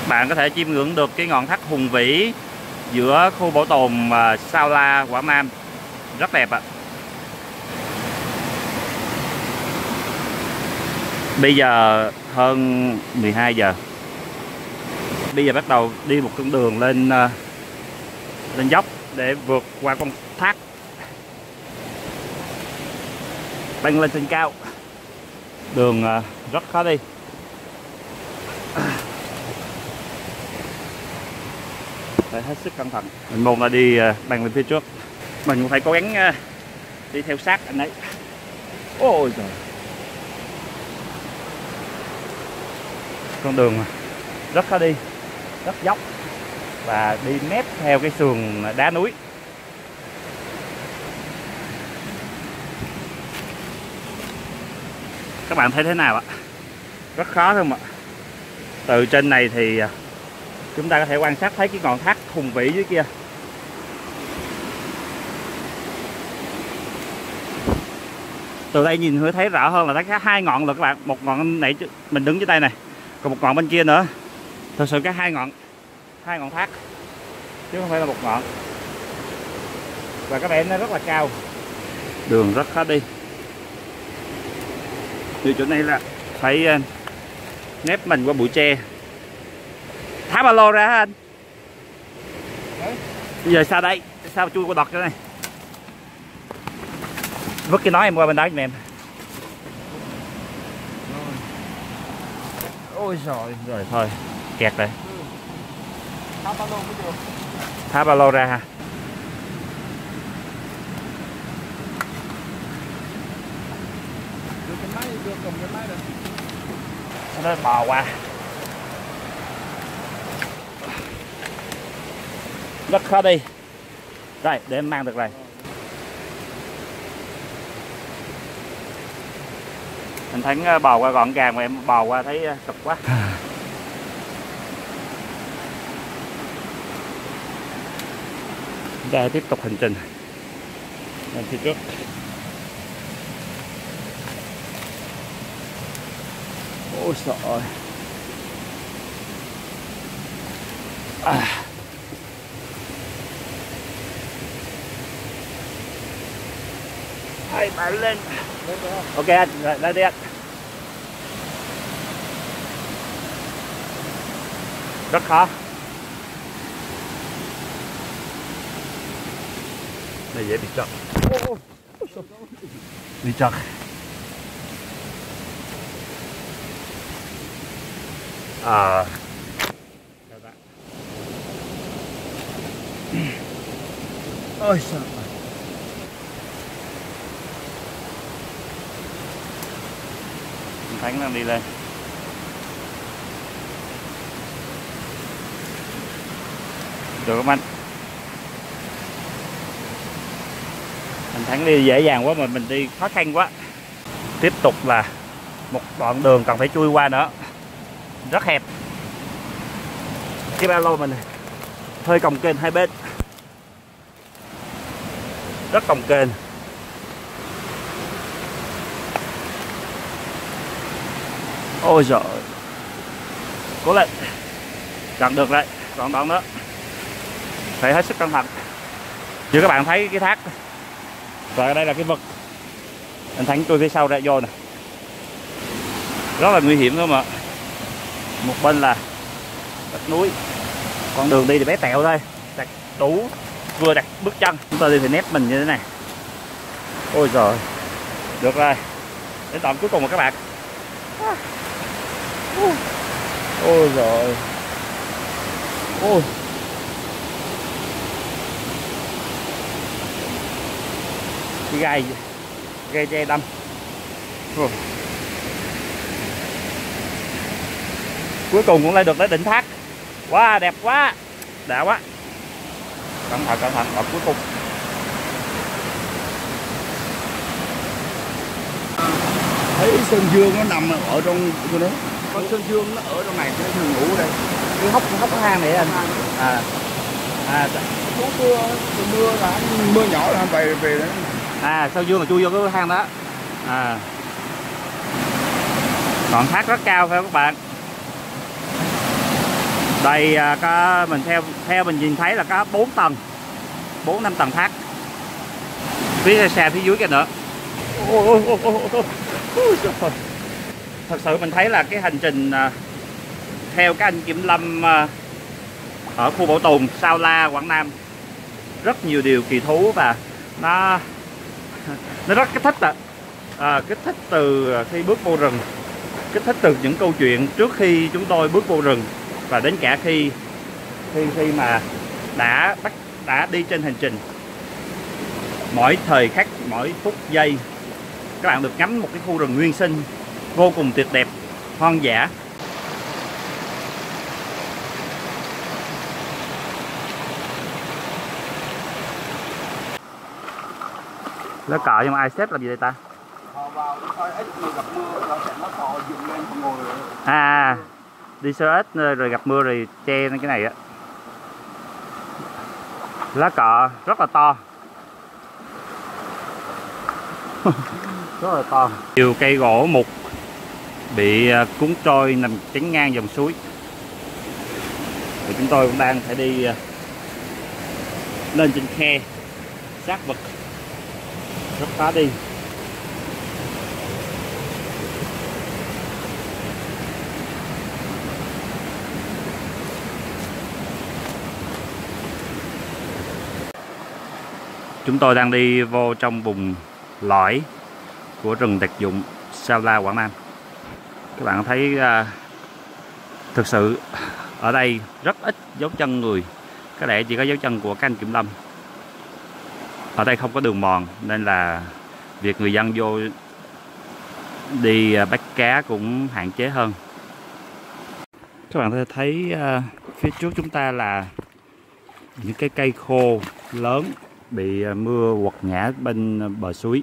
bạn có thể chiêm ngưỡng được cái ngọn thác hùng vĩ giữa khu bảo tồn Sao La, Quảng Nam. Rất đẹp ạ. Bây giờ hơn 12 giờ. Bây giờ bắt đầu đi một con đường lên dốc để vượt qua con thác băng lên trên cao. Đường rất khó đi. Phải hết sức cẩn thận. Mình mong là đi băng lên phía trước. Mình cũng phải cố gắng đi theo sát anh ấy. Ôi trời. Con đường rất khó đi, rất dốc và đi mép theo cái sườn đá núi. Các bạn thấy thế nào ạ? Rất khó không ạ? Từ trên này thì chúng ta có thể quan sát thấy cái ngọn thác hùng vĩ dưới kia. Từ đây nhìn thấy rõ hơn là thấy hai ngọn rồi các bạn. Một ngọn này mình đứng dưới đây này, còn một ngọn bên kia nữa. Thật sự cái hai ngọn thác chứ không phải là một ngọn. Và các bạn nó rất là cao. Đường rất khó đi. Từ chỗ này là phải nép mình qua bụi tre. Thả ba lô ra hả anh? Bây giờ sao đây? Sao chui qua đọt cái này? Vứt cái nói em qua bên đó giùm em. Ôi trời, rồi thôi, kẹt rồi. Thả ba lô ra ha. Nó bò qua. Rất khó đi. Đây, để em mang được rồi. Mình thấy bò qua gọn gàng mà em bò qua thấy cực quá. Đây tiếp tục hành trình lên phía trước. Ôi trời ơi. Hai bạn lên. Ok anh, rồi lên đi anh. Rất khó. Đây dễ bị trật. Bị trật. Ôi trời. Thánh đang đi lên. Được không anh? Anh Thắng đi dễ dàng quá mà mình đi khó khăn quá. Tiếp tục là một đoạn đường cần phải chui qua nữa. Rất hẹp. Cái ba lô mình hơi cồng kềnh hai bên. Rất cồng kềnh. Ôi giời. Cố lên. Chọn được đấy. Còn đoạn nữa. Phải hết sức cẩn thận. Như các bạn thấy cái thác. Và đây là cái vực. Anh Thắng chui phía sau ra vô nè. Rất là nguy hiểm đúng không ạ? Một bên là đất núi. Con đường đi thì bé tẹo thôi. Đặt đủ vừa đặt bước chân. Chúng ta đi thì nép mình như thế này. Ôi giời. Được rồi. Đến đoạn cuối cùng rồi các bạn. Ôi giời. Ôi. Cái gai tre đâm. Cuối cùng cũng lên được tới đỉnh thác. Wow, đẹp quá. Đã quá. Cẩn thận ở cuối cùng. Thấy Sơn Dương nó nằm ở trong đó. Con Sơn Dương nó ở trong này, nó thường ngủ ở đây. Cái hốc hang này anh. Mưa là mưa nhỏ là về đó. Sơn Dương là chui vô cái hang đó. Ngọn thác rất cao phải không các bạn? Đây có mình theo mình nhìn thấy là có 4 tầng, 4-5 tầng thác. Phía xa phía dưới kia nữa. Thật sự mình thấy là cái hành trình theo các anh kiểm lâm ở khu bảo tồn Sao La, Quảng Nam rất nhiều điều kỳ thú, và nó rất kích thích kích thích từ khi bước vô rừng, kích thích từ những câu chuyện trước khi chúng tôi bước vô rừng, và đến cả khi mà đã đi trên hành trình. Mỗi thời khắc, mỗi phút giây các bạn được ngắm một cái khu rừng nguyên sinh vô cùng tuyệt đẹp, hoang dã. Lá cọ nhưng mà ai xếp làm gì đây ta? Đi sơ ít rồi gặp mưa rồi che cái này á. Lá cọ rất là to. Rất là to. Nhiều cây gỗ mục bị cuốn trôi nằm chắn ngang dòng suối. Và chúng tôi cũng đang phải đi lên trên khe sát vực, rất khó đi. Chúng tôi đang đi vô trong vùng lõi của rừng đặc dụng Sao La, Quảng Nam. Các bạn thấy thực sự ở đây rất ít dấu chân người, có lẽ chỉ có dấu chân của các anh kiểm lâm. Ở đây không có đường mòn nên là việc người dân vô đi bắt cá cũng hạn chế hơn. Các bạn có thể thấy phía trước chúng ta là những cái cây khô lớn bị mưa quật ngã bên bờ suối.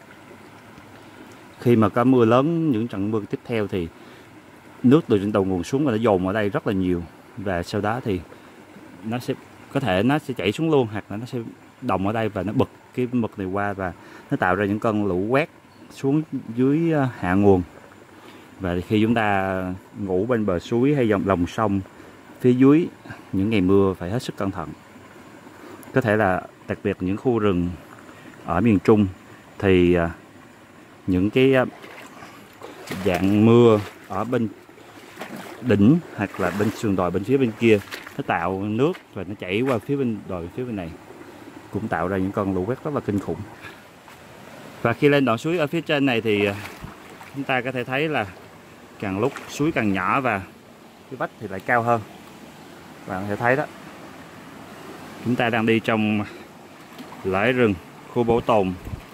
Khi mà có mưa lớn, những trận mưa tiếp theo thì nước từ trên đầu nguồn xuống và nó dồn ở đây rất là nhiều, và sau đó thì nó sẽ chảy xuống luôn, hoặc là nó sẽ đồng ở đây và nó bật cái mực này qua, và nó tạo ra những cơn lũ quét xuống dưới hạ nguồn. Và khi chúng ta ngủ bên bờ suối hay lòng sông phía dưới những ngày mưa phải hết sức cẩn thận. Có thể là đặc biệt những khu rừng ở miền Trung thì những cái dạng mưa ở bên đỉnh hoặc là bên sườn đồi bên phía bên kia nó tạo nước và nó chảy qua phía bên đồi phía bên này, cũng tạo ra những cơn lũ quét rất là kinh khủng. Và khi lên đoạn suối ở phía trên này thì chúng ta có thể thấy là càng lúc suối càng nhỏ và cái vách thì lại cao hơn. Bạn có thể thấy đó, chúng ta đang đi trong lõi rừng khu bảo tồn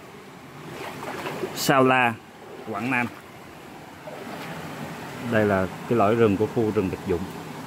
Sao La, Quảng Nam. Đây là cái lõi rừng của khu rừng đặc dụng.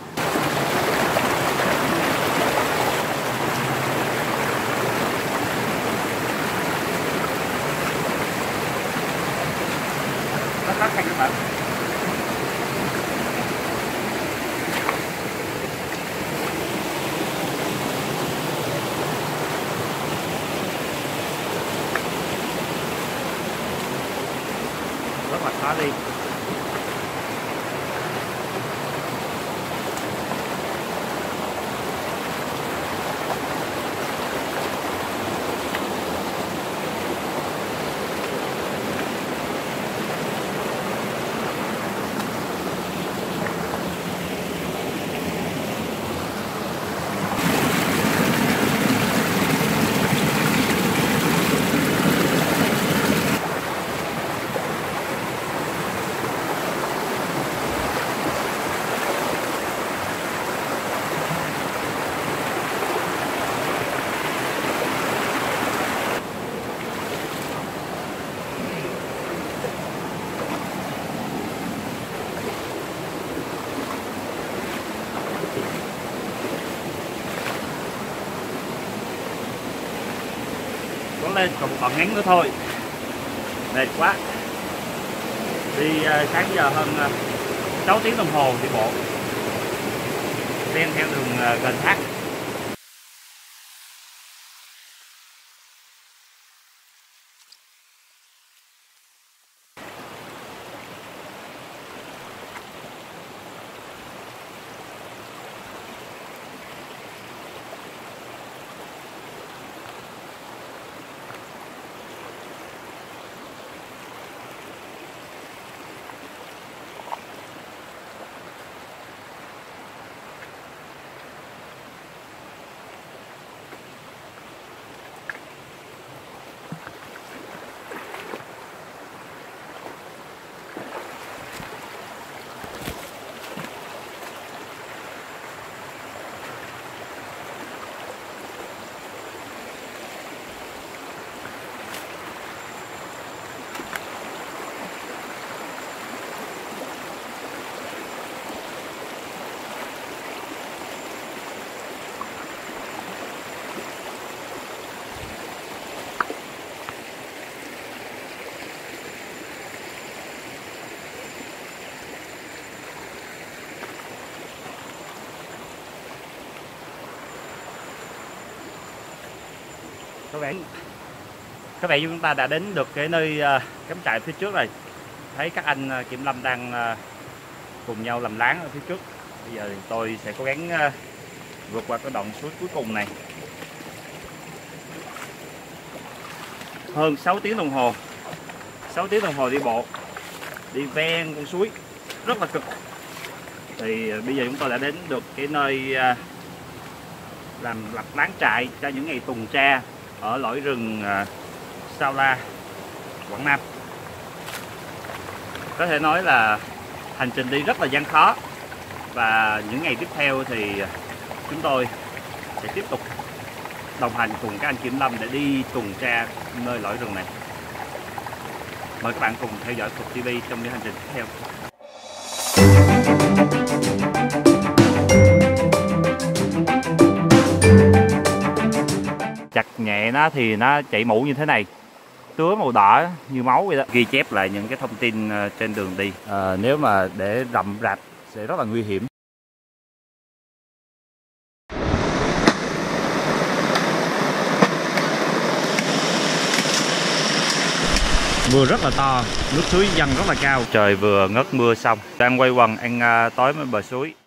Rất là khó đi. Lên còn một đoạn ngắn nữa thôi, mệt quá. Đi sáng giờ hơn 6 tiếng đồng hồ đi bộ men theo đường gần thác. Các bạn chúng ta đã đến được cái nơi cắm trại phía trước rồi. Thấy các anh kiểm lâm đang cùng nhau làm láng ở phía trước. Bây giờ thì tôi sẽ cố gắng vượt qua cái đoạn suối cuối cùng này. Hơn 6 tiếng đồng hồ. 6 tiếng đồng hồ đi bộ, đi ven con suối rất là cực. Thì bây giờ chúng tôi đã đến được cái nơi làm lập láng trại cho những ngày tuần tra ở lõi rừng Sao La, Quảng Nam. Có thể nói là hành trình đi rất là gian khó, và những ngày tiếp theo thì chúng tôi sẽ tiếp tục đồng hành cùng các anh kiểm lâm để đi tuần tra nơi lõi rừng này. Mời các bạn cùng theo dõi Phục TV trong những hành trình tiếp theo. Chặt nhẹ nó thì nó chảy mũ như thế này, tứa màu đỏ như máu vậy đó, ghi chép lại những cái thông tin trên đường đi. Nếu mà để rậm rạp sẽ rất là nguy hiểm. Mưa rất là to, nước suối dâng rất là cao. Trời vừa ngớt mưa xong, đang quay quần ăn tối bên bờ suối.